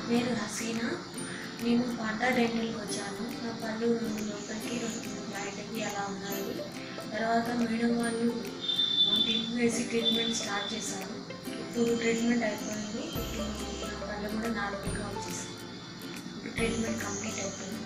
నేను హసీనా. నేను పార్థా డెంటల్కి వచ్చాను. నా పళ్ళు లోపలికి బయటకి అలా ఉన్నాయి. తర్వాత మేడం వాళ్ళు క్లిప్ వేసి ట్రీట్మెంట్ స్టార్ట్ చేశారు. ఇప్పుడు ట్రీట్మెంట్ అయిపోయింది. ఇప్పుడు నా పళ్ళు కూడా నార్మల్గా వచ్చేసాయి. ఇప్పుడు ట్రీట్మెంట్ కంప్లీట్ అయిపోయింది.